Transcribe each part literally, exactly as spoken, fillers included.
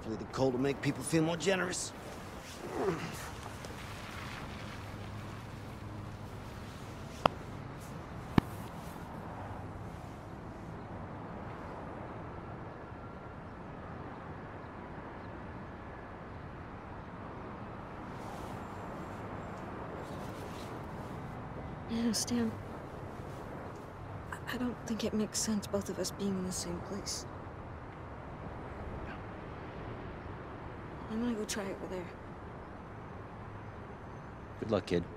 Hopefully the cold will make people feel more generous. You know, Stan, I, I don't think it makes sense both of us being in the same place. I'm gonna go try over there. Good luck, kid.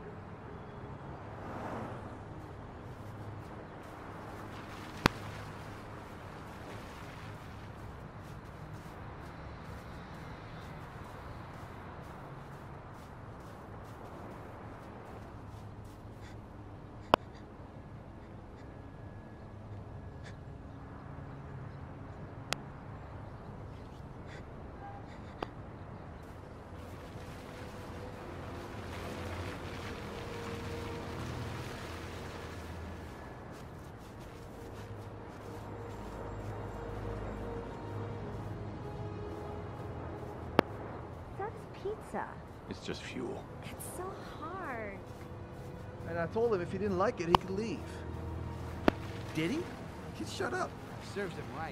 Pizza. It's just fuel. It's so hard. And I told him if he didn't like it, he could leave. Did he? Kid, shut up. Serves him right.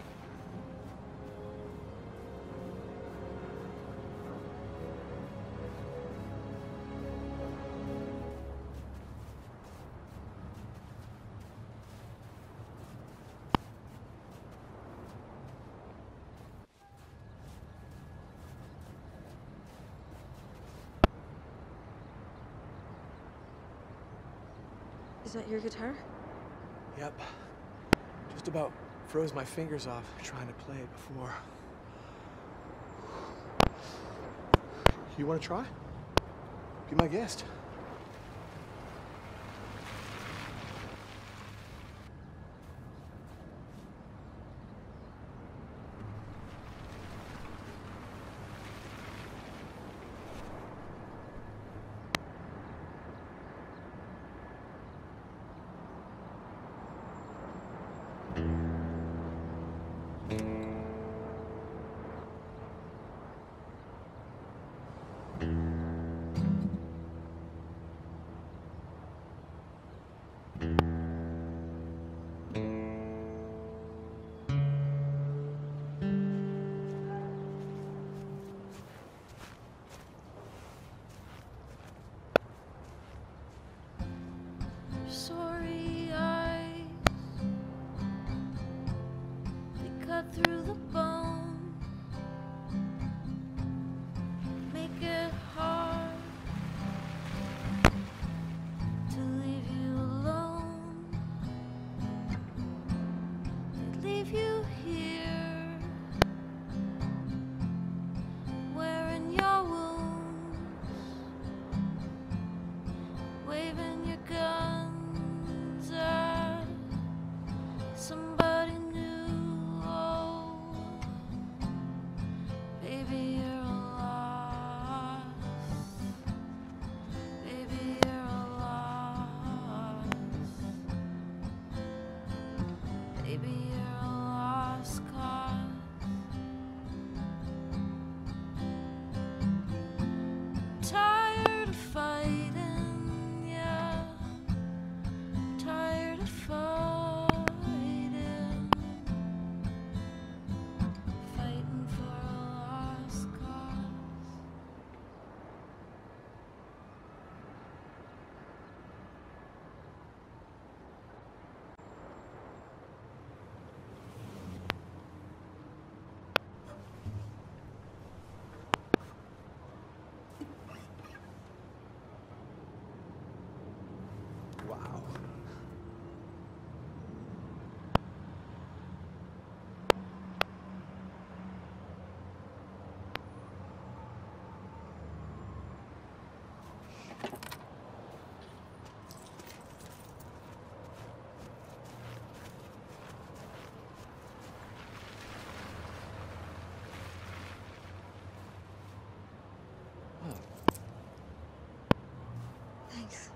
Is that your guitar? Yep. Just about froze my fingers off trying to play it before. You want to try? Be my guest. Sorry eyes, they cut through the bone, make it hard to leave you alone. They leave you here, wearing your wounds, waving your gun. Somebody new, oh, baby, you're lost, baby, you're lost, baby, you're a lost cause. Tired of fighting, yeah, tired of fighting. Wow. Thanks.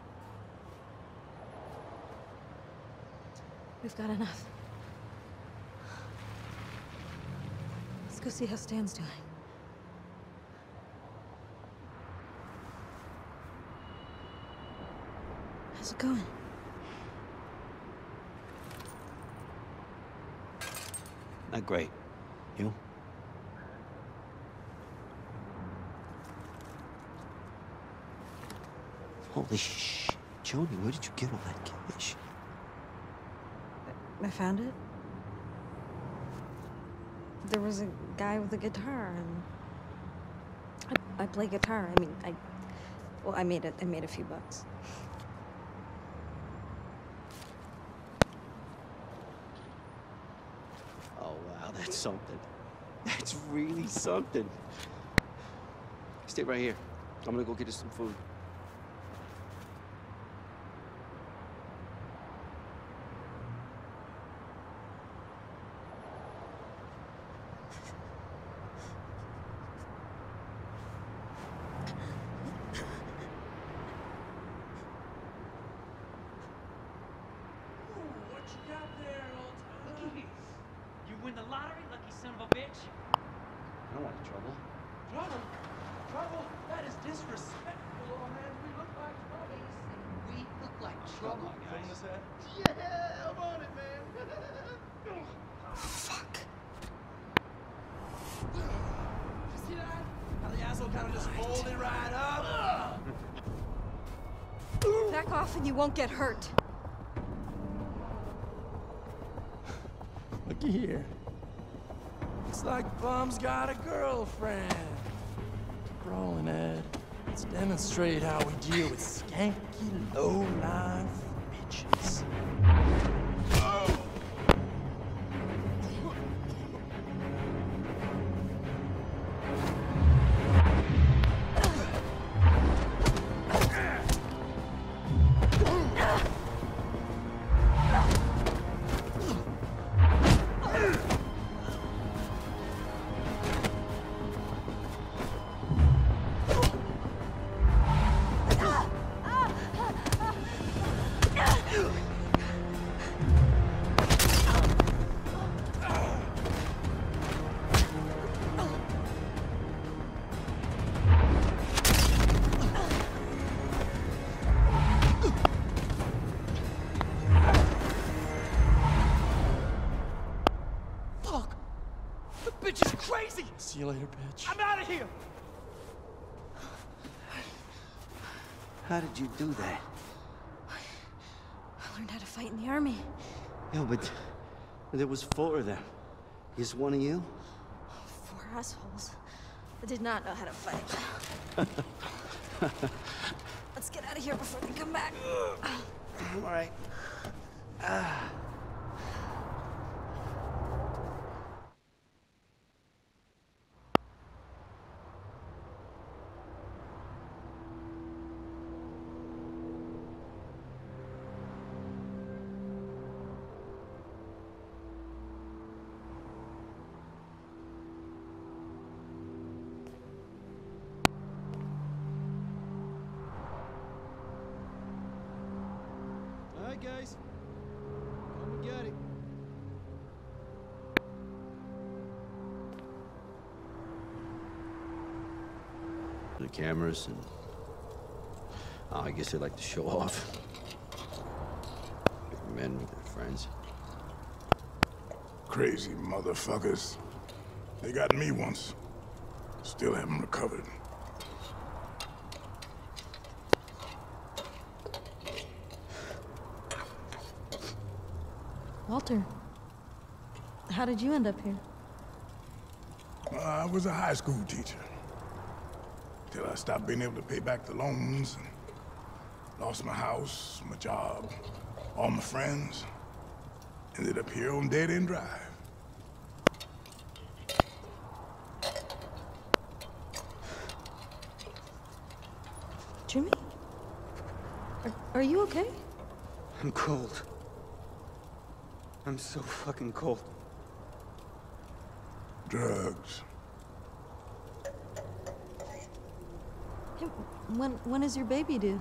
We've got enough. Let's go see how Stan's doing. going? Not great. You? Holy sh! Joni, where did you get all that cash? I found it. There was a guy with a guitar, and I, I play guitar. I mean, I, well, I made it. I made a few bucks. Oh, wow, that's something. That's really something. Stay right here. I'm gonna go get us some food. Win the lottery, lucky son of a bitch. I don't want any trouble. Trouble? Trouble? That is disrespectful, old man. We look like trouble. We look like trouble, guys. Yeah, I'm on it, man. Fuck. See that? How the asshole kind of just folded right up. Back off and you won't get hurt. Looky here. Looks like Bum's got a girlfriend. Rolling, Ed. Let's demonstrate how we deal with skanky, low-life bitches. Bitch is crazy! See you later, bitch. I'm out of here! How did you do that? I learned how to fight in the army. Yeah, but there was four of them. Is one of you? Four assholes. I did not know how to fight. Let's get out of here before they come back. All right. Ah. All right, guys. Come and get it. The cameras and oh, I guess they like to show off. Big men with their friends. Crazy motherfuckers. They got me once. Still haven't recovered. Walter, how did you end up here? Uh, I was a high school teacher. Till I stopped being able to pay back the loans and lost my house, my job, all my friends. Ended up here on Dead End Drive. Jimmy? Are, are you okay? I'm cold. I'm so fucking cold. Drugs. Hey, when, when is your baby due?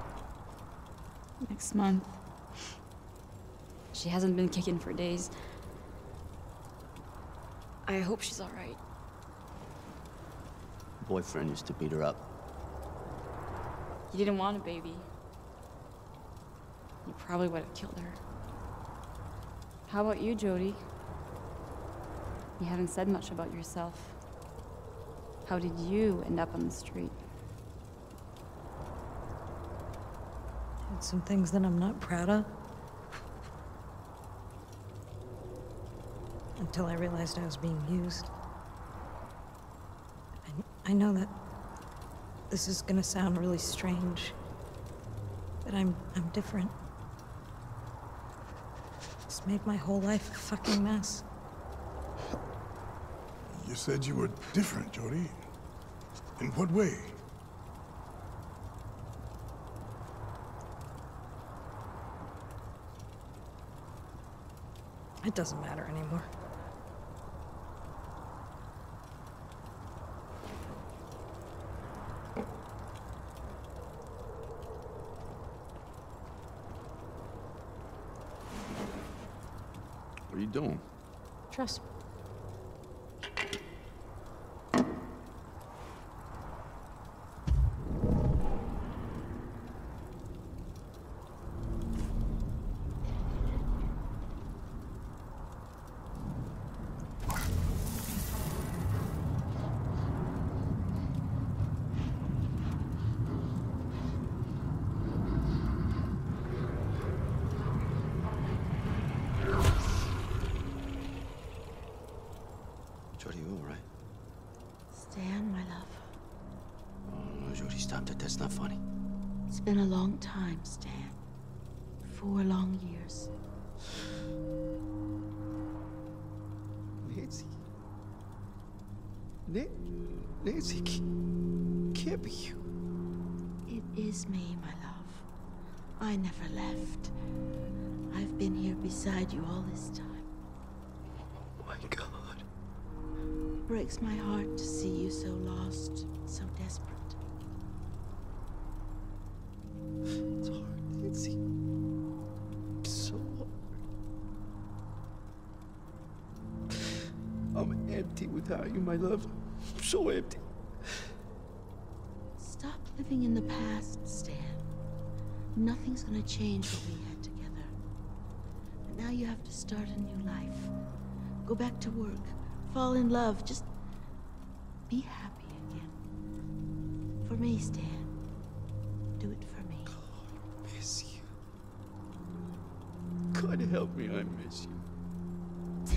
Next month. She hasn't been kicking for days. I hope she's all right. Boyfriend used to beat her up. You didn't want a baby. he probably would have killed her. How about you, Jody? You haven't said much about yourself. How did you end up on the street? Did some things that I'm not proud of. Until I realized I was being used. I, I know that this is gonna sound really strange, but I'm I'm different. It's made my whole life a fucking mess. You said you were different, Jody. In what way? It doesn't matter anymore. What are you doing? Trust me. Jody, you all right? Stan, my love. Oh, no, Jody, stop that. That's not funny. It's been a long time, Stan. Four long years. Nancy. Na Nancy, can't, can't be you. It is me, my love. I never left. I've been here beside you all this time. Oh, my God. It breaks my heart to see you so lost, so desperate. It's hard, Nancy. It's so hard. I'm empty without you, my love. I'm so empty. Stop living in the past, Stan. Nothing's gonna change what we had together. But now you have to start a new life. Go back to work. Fall in love. Just be happy again. For me, Stan. Do it for me. God, I miss you. God help me, I miss you.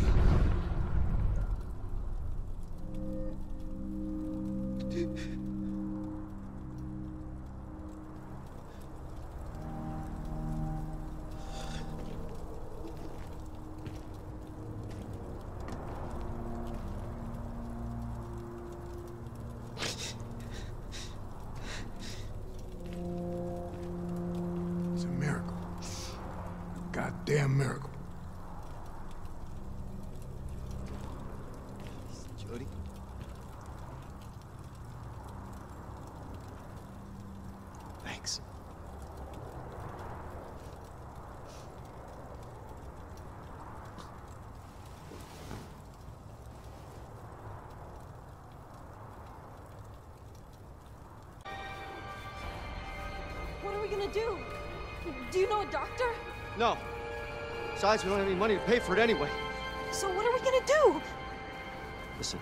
It's a miracle. A goddamn miracle. Jody? Thanks. What are we gonna do? Do you know a doctor? No. Besides, we don't have any money to pay for it anyway. So what are we gonna do? Listen.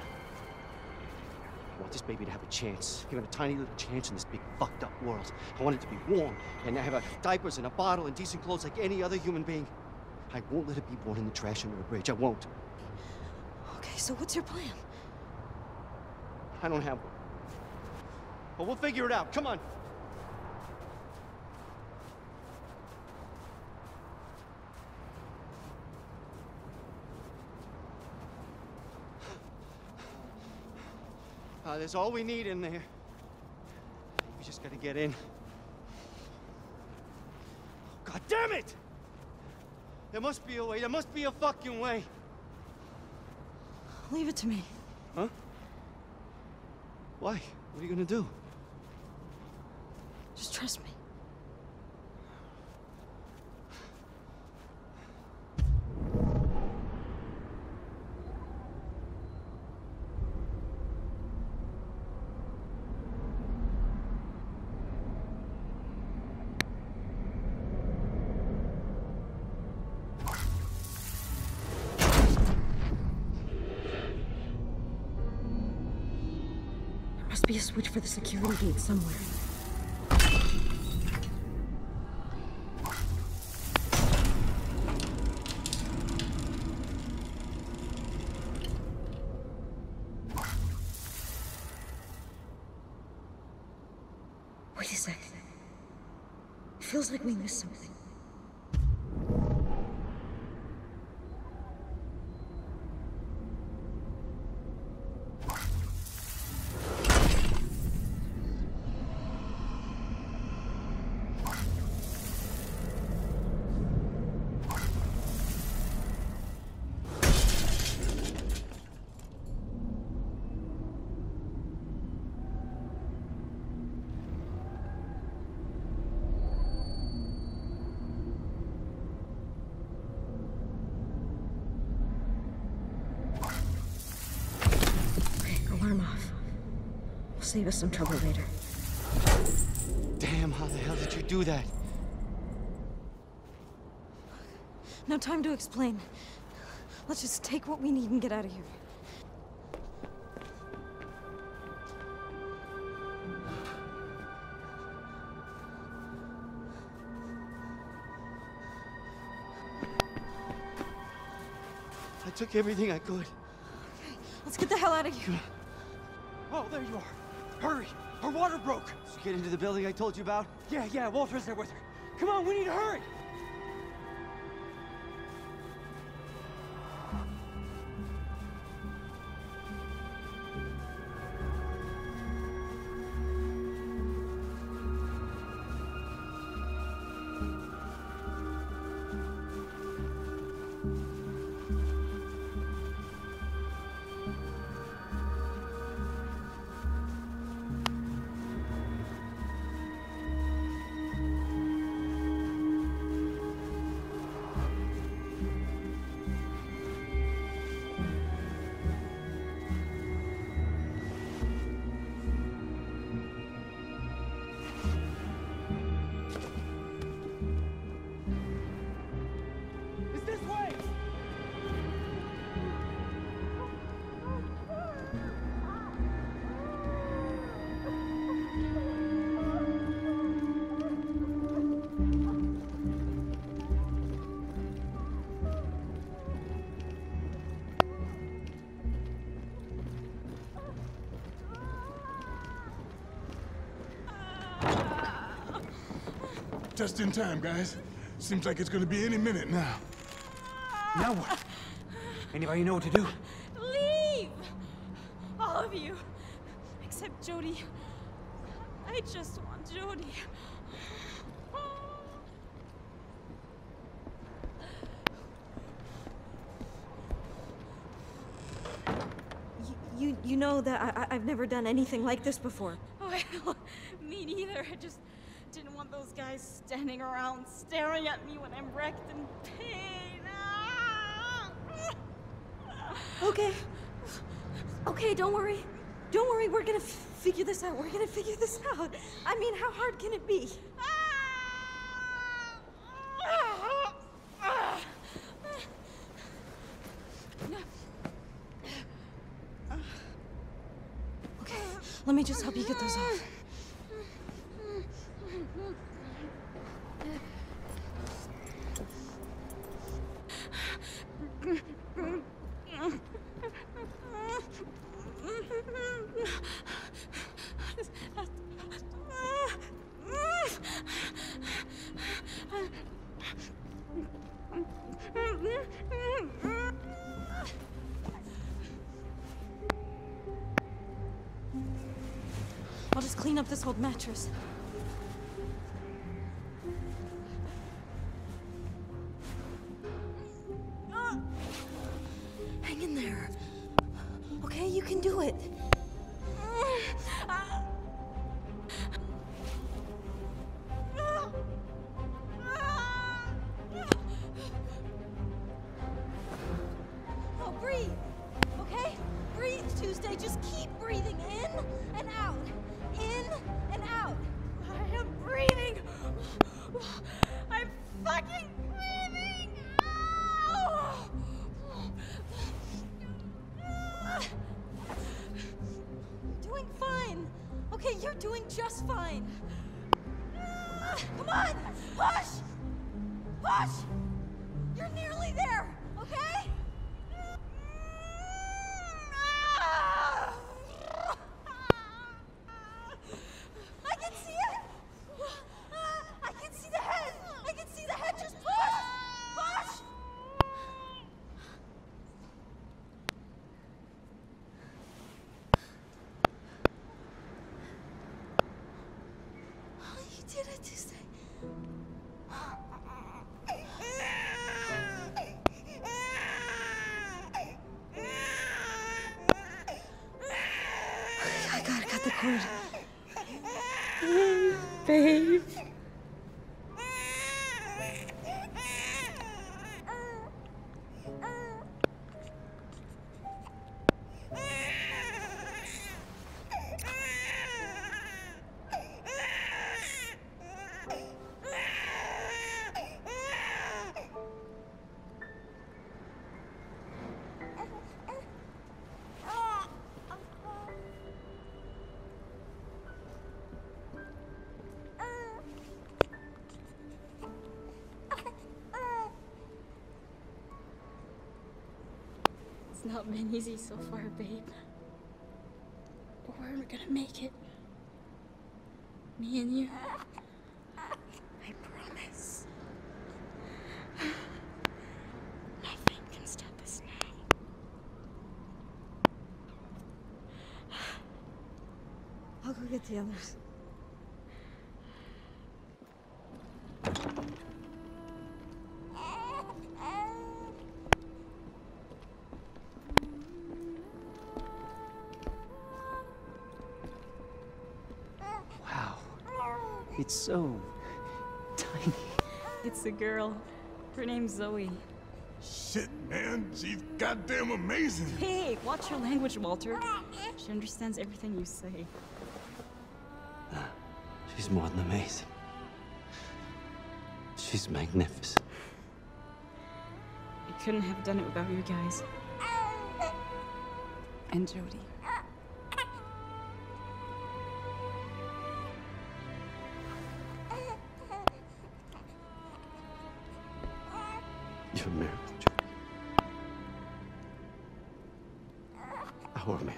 I want this baby to have a chance. Give it a tiny little chance in this big fucked up world. I want it to be warm and have a diapers and a bottle and decent clothes like any other human being. I won't let it be born in the trash under a bridge. I won't. Okay, so what's your plan? I don't have one. But we'll figure it out. Come on. Uh, there's all we need in there. We just gotta get in. God damn it! There must be a way. There must be a fucking way. Leave it to me. Huh? Why? What are you gonna do? Just trust me. must be a switch for the security gate somewhere. Wait a second. It feels like we missed something. Alarm off. Will save us some trouble later. Damn, how the hell did you do that? No time to explain. Let's just take what we need and get out of here. I took everything I could. Okay, let's get the hell out of here. Oh, there you are. Hurry! Her water broke! Did you get into the building I told you about? Yeah, yeah, Walter's there with her. Come on, we need to hurry! Just in time, guys. Seems like it's gonna be any minute now. Now what? Anybody know what to do? Leave! All of you. Except Jody. I just want Jody. You, you, you know that I, I, I've never done anything like this before. Well, me neither. I just didn't want those guys standing around staring at me when I'm wrecked in pain. Ah! Okay. Okay, don't worry. Don't worry, we're gonna f figure this out. We're gonna figure this out. I mean, how hard can it be? Okay, let me just help you get those off. I'll just clean up this old mattress. Hang in there. Okay, you can do it. Oh, breathe. Okay? Breathe, Tuesday. Just keep breathing in and out. In and out. I am breathing. I'm fucking breathing. Ow! Doing fine. okay? You're doing just fine. Come on! Push! Push! You're nearly there, okay? I can see it! I can see the head! I can see the head! Just push! Push! You did it, Tuesday. I gotta cut the cord. Babe. It's not been easy so far, babe. But we're gonna make it. Me and you. I promise. Nothing can stop us now. I'll go get the others. It's so tiny. It's a girl. Her name's Zoe. Shit, man, she's goddamn amazing. Hey, watch your language, Walter. She understands everything you say. She's more than amazing. She's magnificent. I couldn't have done it without you guys. And Jody. You're a miracle, Jody. Our miracle.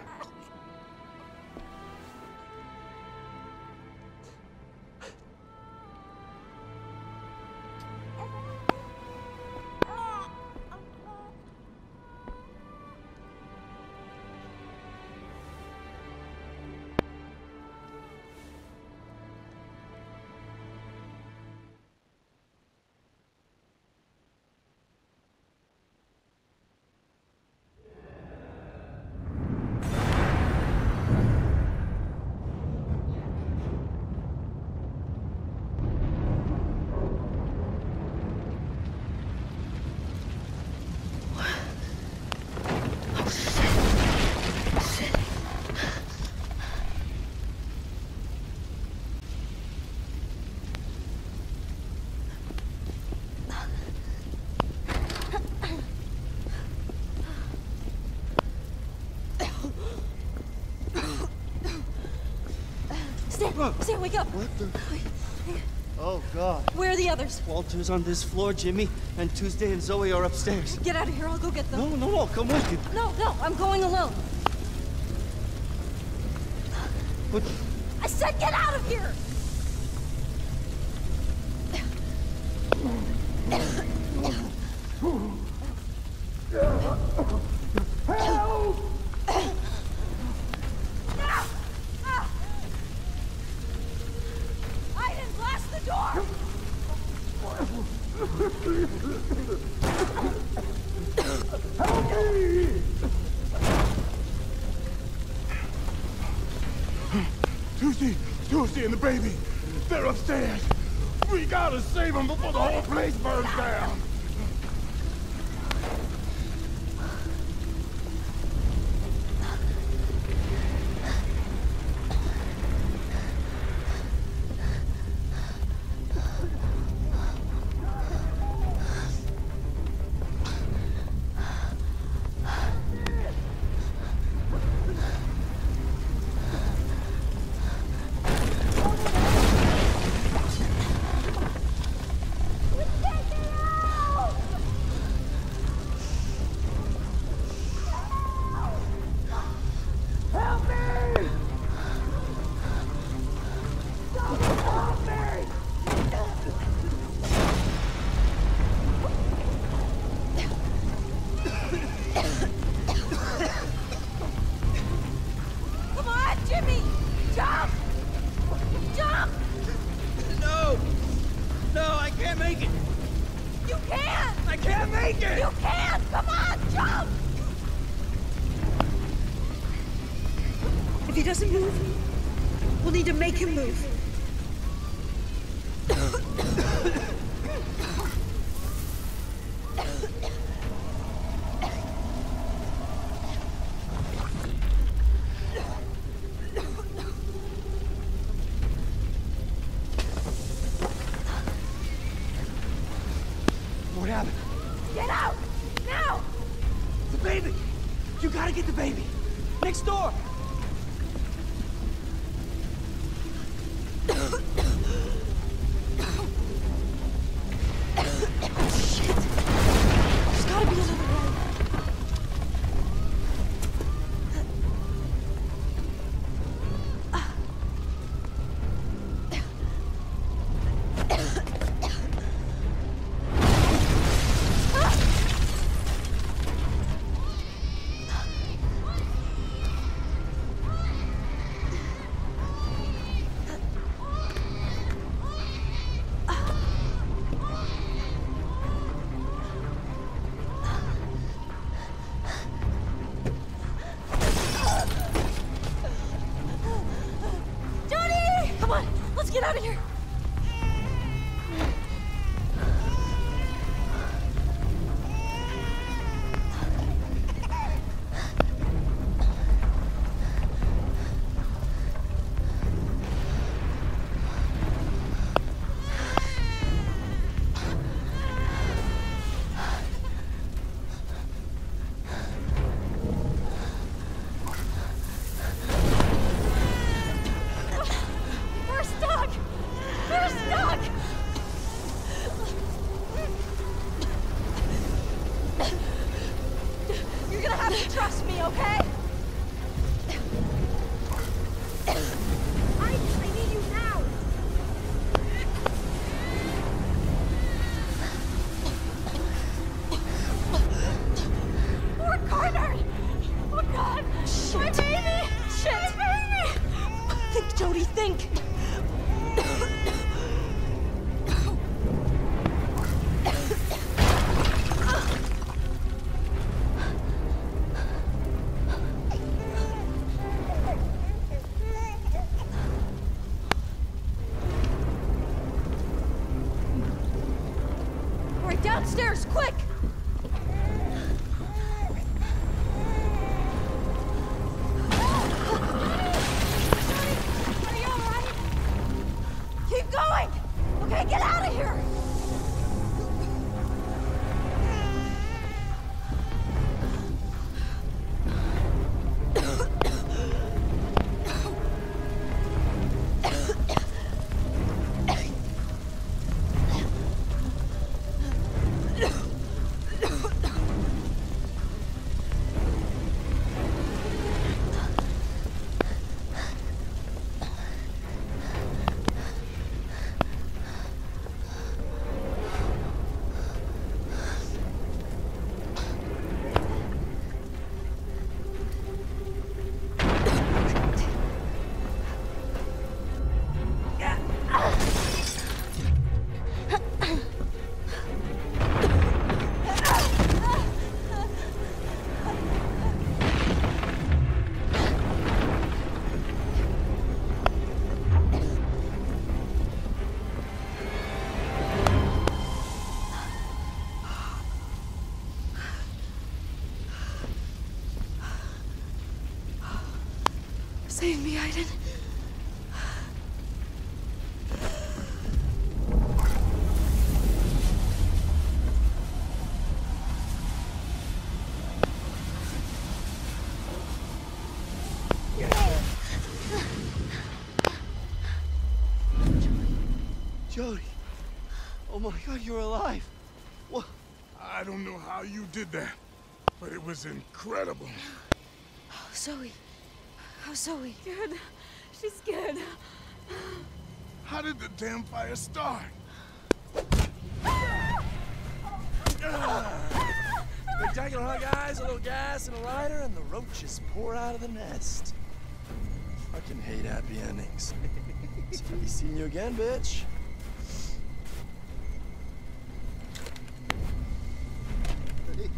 Sam, wake up! What the? Oh, God. Where are the others? Walter's on this floor, Jimmy, and Tuesday and Zoe are upstairs. Get out of here, I'll go get them. No, no, no, come with you. No, no, I'm going alone. What? I said get out of here! Help! I didn't blast the door! Help me! Tuesday, Tuesday and the baby, they're upstairs. We gotta save them before the whole place burns down. I can't make it! You can! Come on, jump! If he doesn't move, we'll need to make him move. What happened? Get out! Now! The baby! You gotta get the baby! Next door! There's gotta be another way. Get out of here! Trust me, okay? I, I need you now! Poor Carter! Oh God! My baby! Shit! My baby! Think, Jody, think! Downstairs, quick! Are you all right? Keep going! Okay, get out of here! Save me, Aiden. Jody. Oh my God, you're alive. What? I don't know how you did that, but it was incredible. Oh, Zoe. How's Zoe? Good. She's good. How did the damn fire start? Spectacular, huh, guys? A little gas and a lighter, and the roaches pour out of the nest. Fucking hate happy endings. I'll be seeing you again, bitch.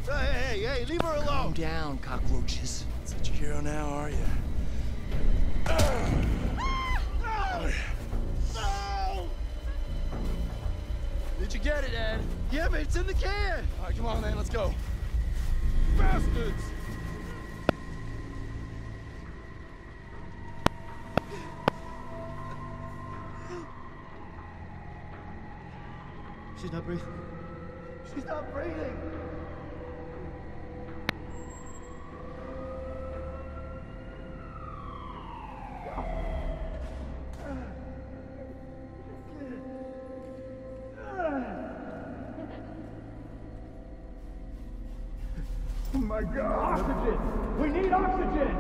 Hey, hey, hey, leave her alone! Calm down, cockroaches. Such a hero now, are you? No! No! Did you get it, Ed? Yeah, but it's in the can! All right, come on, man, let's go. Bastards! She's not breathing. She's not breathing! Oh my God! Oxygen! We need oxygen!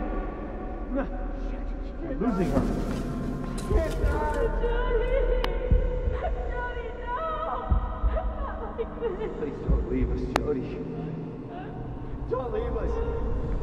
We're losing her. Jody, no! Not like this. Please don't leave us, Jody. Don't leave us.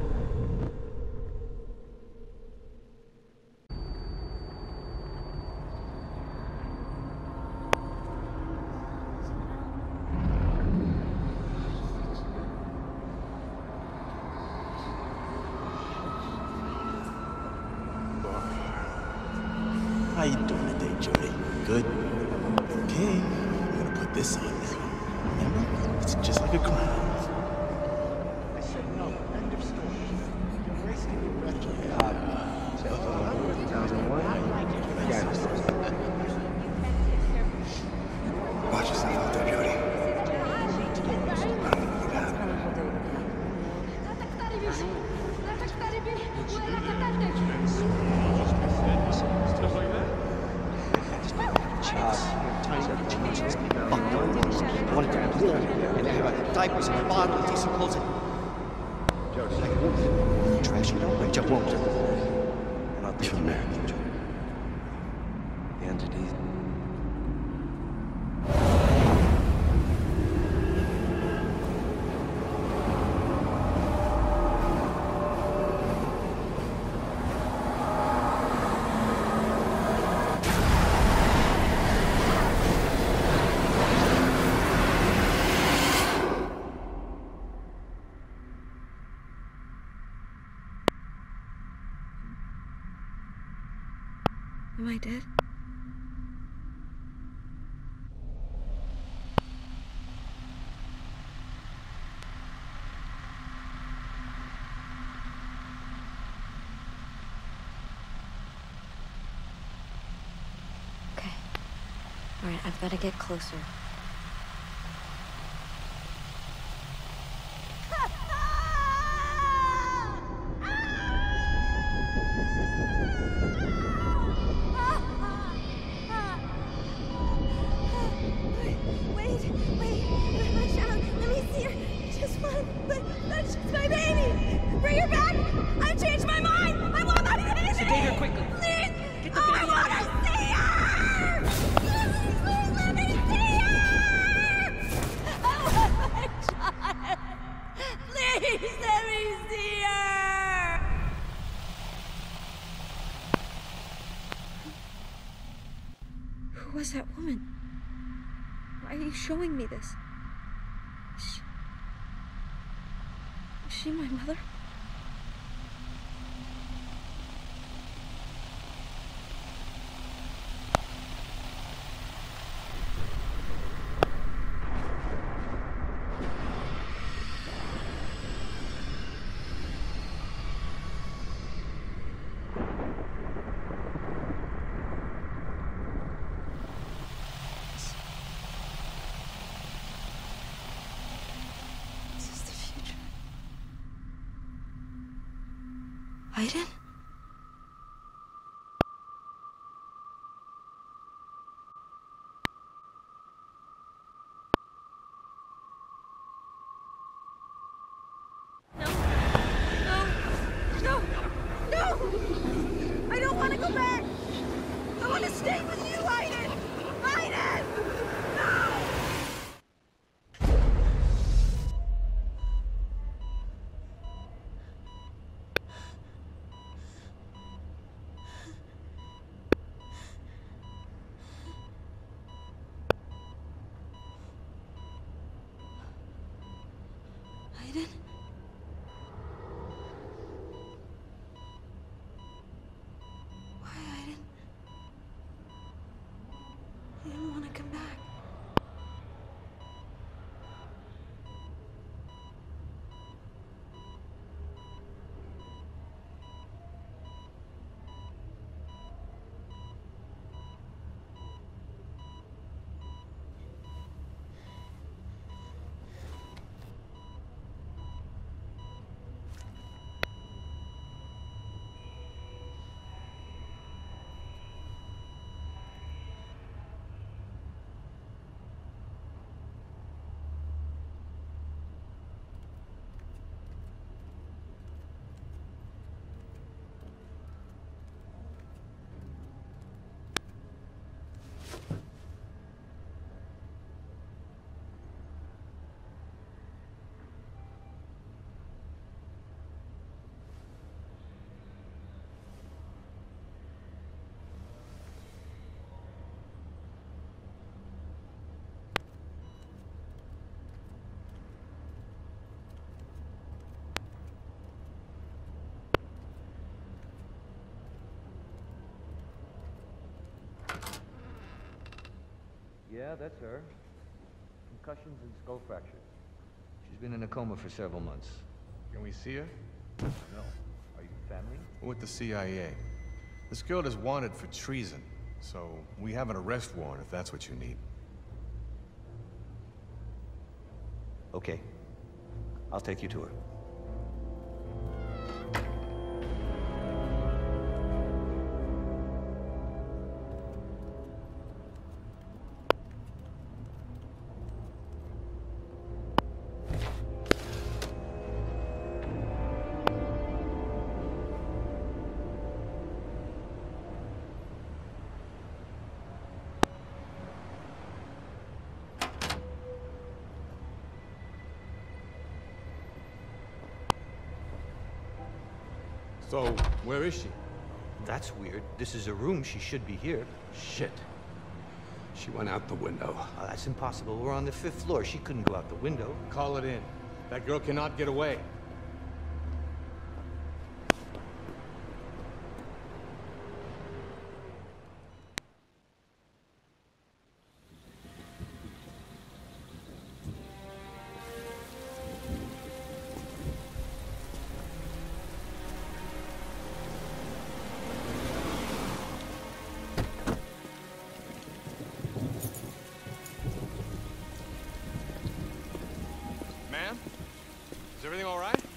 How you doing today, Jody? Good? Okay, I'm gonna put this on now. Remember? It's just like a crown. I said no. End of story. You're wasting your breath. two thousand one? Yeah. Watch yourself out there, Jody. I wanted to be warm and have diapers and a bottle and decent clothes. Jody, I won't. Trash it out, I won't. And I'll take you back. The entities. Am I dead? Okay. All right, I've got to get closer. Wait, wait, watch out. Let me see her. Just one, but that's just my baby. Bring her back. I changed my mind. I want my baby. Sedate her quickly. Please. Get the I baby want out to see her. Please let me see her. Oh, my child. Please let me see her. Who was that woman? Why are you showing me this? Is she, is she my mother? Aiden? No, no, no! I don't want to go back! I want to stay with you, Aiden! Aiden! No! Aiden? Yeah, that's her. Concussions and skull fractures. She's been in a coma for several months. Can we see her? No. Are you family? We're with the C I A. This girl is wanted for treason, so we have an arrest warrant if that's what you need. Okay. I'll take you to her. So, where is she? That's weird. This is a room. She should be here. Shit. She went out the window. Oh, that's impossible. We're on the fifth floor. She couldn't go out the window. Call it in. That girl cannot get away. Ma'am? Is everything all right?